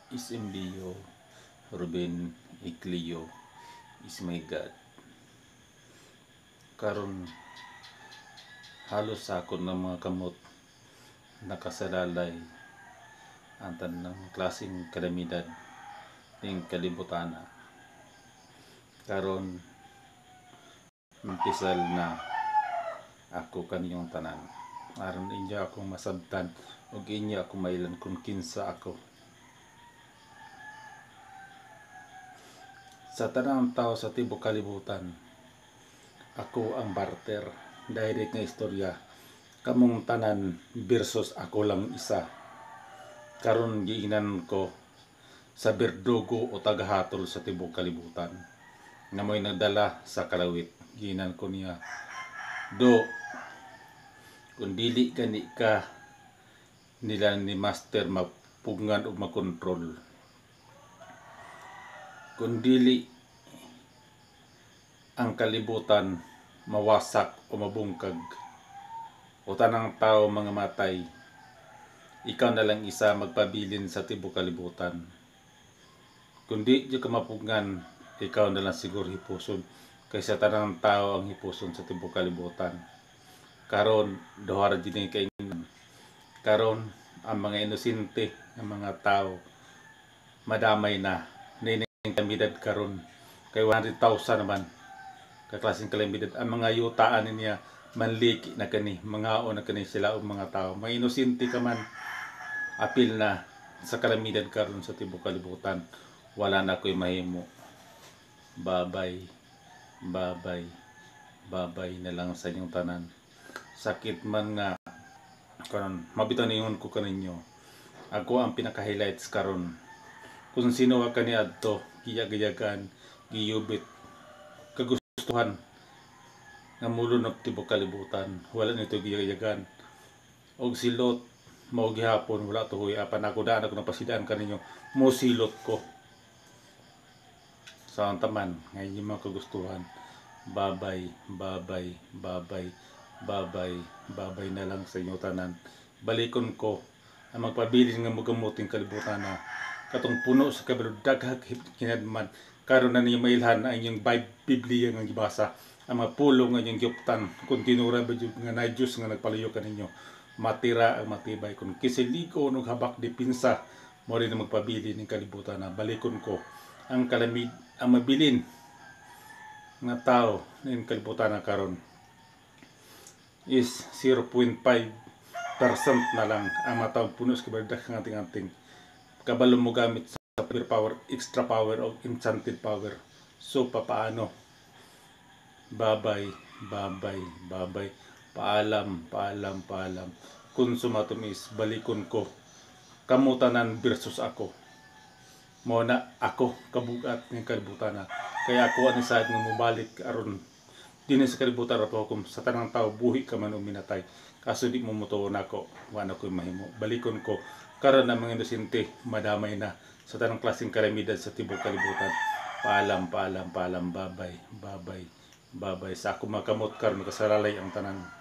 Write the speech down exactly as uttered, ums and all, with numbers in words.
Isembio, Ruben Iglio is my God. Karon halos ako ng mga kamot nakasalalay ang tanang klaseng kalamidad ning kalibutana. Karon umpisal na ako kaninyong tanan. Aron inyo ako masabtan ug inyo ako mailan kung kinsa ako. Sa tanang tao sa tibok kalibutan, ako ang barter. Direct nga istorya. Kamong tanan versus ako lang isa. Karon giinan ko sa berdugo o tagahatol sa tibok kalibutan. Na mo'y nagdala sa kalawit. Giinan ko niya, do, kung dili gani ka nila ni master mapugngan o makontrol. Kung dili ang kalibutan mawasak o mabungkag o tanang tao mga matay, ikaw na lang isa magpabilin sa tibok kalibutan. Kung di di ka mapugngan, ikaw na lang siguro hipuson kaysa tanang tao ang hipuson sa tibok kalibutan. Karon dohar din kay karon ang mga inosente ang mga tao madamay na nining kalamidad karon kay one hundred thousand naman kaklaseng kalamidad ang mga yutaan niya manliki na kani mga o na kani sila og mga tao may inosente ka man apil na sa kalamidad karon sa tibok kalibutan. Wala na ko'y mahimo. Babay babay babay na lang sa inyong tanan. Sakit man nga karon mabitaw ningon ko kaninyo, ako ang pinaka-highlights karon kung sino ka ni adto giyagan giyubit kagustuhan nga mulo na tibok kalibutan. Wala nito giyagan og silot mao gihapon wala to huy apan ako daan ako napasidaan kaninyo mo silot ko sa taman nga inyo mga kagustuhan. Babay babay babay babay babay na lang sa inyo tanan. Balikon ko ang magpabilin nga magamuting kalibutan na katong puno sa kabalo daghag kinadman karon na niyo mailhan ang inyong Biblia nga gibasa ang mga pulong nga inyong gyuptan kung tinura ba nga na Diyos nga nagpalayo kaninyo matira ang matibay kung kisiligo ug habak dipinsa mo rin magpabilin ning kalibutan na. Balikon ko ang kalamid ang mabilin nga tao ning kalibutan na karon is zero point five percent na lang ang matawag puno sa kabaldag ng ating-ating kabalo mo gamit sa super power, extra power o enchanted power. So papaano? Babay babay babay paalam paalam paalam kung sumatumis. Balikon ko kamutanan versus ako mo na ako kabugat ng kalibutan na kaya ako ani sa nga mobalik aron dinhi sa kalibutan ra pa kung sa tanang tao buhi ka man o minatay kaso di mo motuon ako wala ko'y mahimo. Balikon ko karon ang mga inosente madamay na sa tanang klaseng kalamidad sa tibok kalibutan. Paalam paalam paalam babay babay babay sa ako makamot karon kasalalay ang tanan.